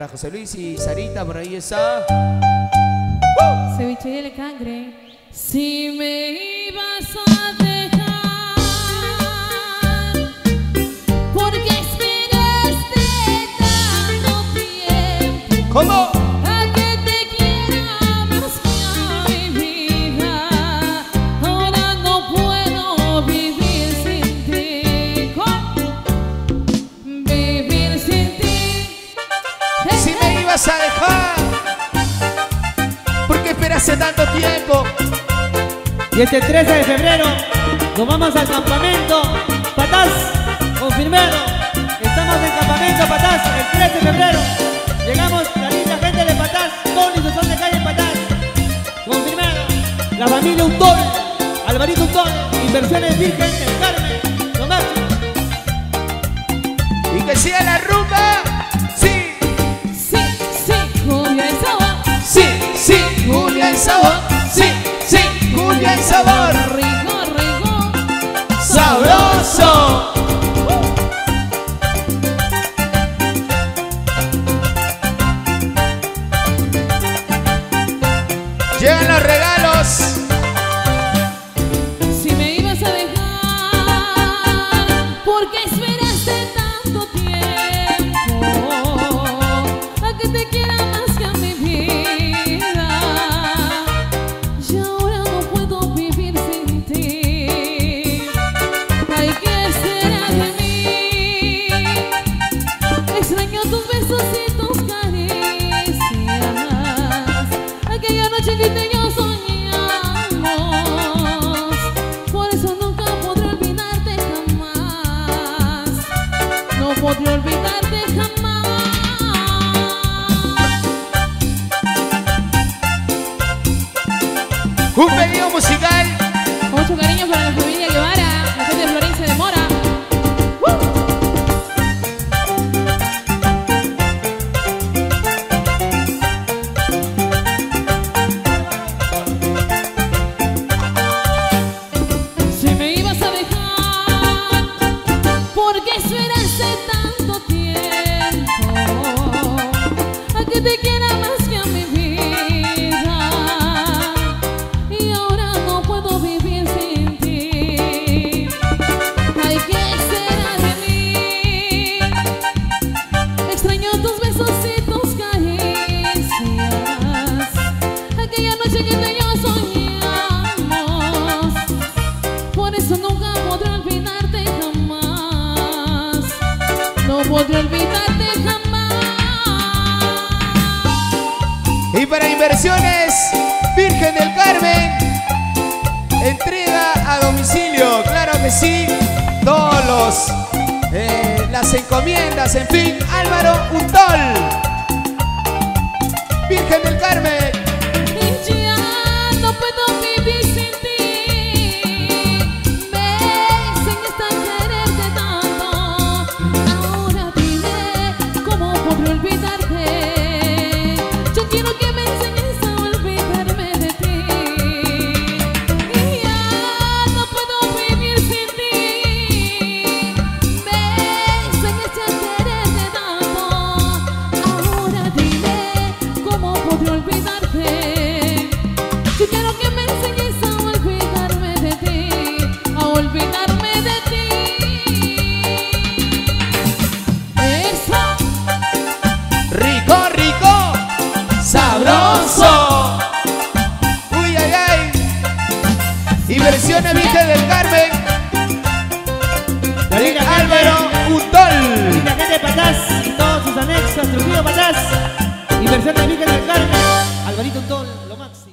José Luis y Sarita, por ahí está. Cevichería de Cangre. Si me ibas a dejar, porque esperaste tanto tiempo. ¿Cómo? A que te quiera más que a mi vida. Ahora no puedo vivir sin ti. Vivir sin ti. Si me ibas a dejar, porque esperaste tanto tiempo. Y este 13 de febrero nos vamos al campamento Patás, confirmado. Estamos en campamento Patás el 13 de febrero. Llegamos la linda gente de Patás, Tony, su son de calle Patás, confirmado. La familia Untol, Alvarito Untol, Inversiones Virgen del Carmen, lo máximo. Y que siga la rumba. Sí, Sí, sí, cumbia y sabor. sí, sí, cumbia y sabor. Sí, sí, cumbia y sabor. Rico, rico. Sabroso. Llegan los regalos. Si me ibas a dejar, porque esperaste tanto tiempo. A que te quiera más que a mi vida. Y ahora no puedo vivir sin ti. Ay, ¿qué será de mí? Extraño tus besos y tus caricias. Aquella noche que te yo soñamos. Por eso nunca podré olvidarte jamás. No podré olvidarte jamás. Un pedido musical. Mucho cariño para la familia Guevara, la gente de Florencia de Mora. Si me ibas a dejar, porque esperaste tanto tiempo. A que te quiera más que a mi vida. Y ahora no puedo vivir sin ti. Ay, ¿qué será de mí? Extraño tus besos y tus caricias. Aquella noche que tú y yo soñamos. Por eso nunca podré olvidarte jamás. No podré olvidarte jamás. Y para Inversiones Virgen del Carmen, entrega a domicilio, claro que sí, todos las encomiendas, en fin, Álvaro Untol, Virgen del Carmen. Ya no puedo vivir sin ti. Me enseñaste a quererte tanto. Ahora dime cómo podré olvidarte. Yo quiero que me enseñes a olvidarme de ti. Y ya no puedo vivir sin ti. Me enseñaste a quererte tanto. Ahora dime cómo podré olvidarte. Yo quiero que me enseñes a olvidarme de ti, a olvidarme de ti. Eso. Rico, rico, sabroso. Uy, ay, ay. Inversiones Virgen del Carmen, La linda Álvaro gente, Untol. linda gente de Patás y todos sus anexos, Trujillo Patás, Inversiones Virgen del Carmen, Alvarito Untol, lo máximo.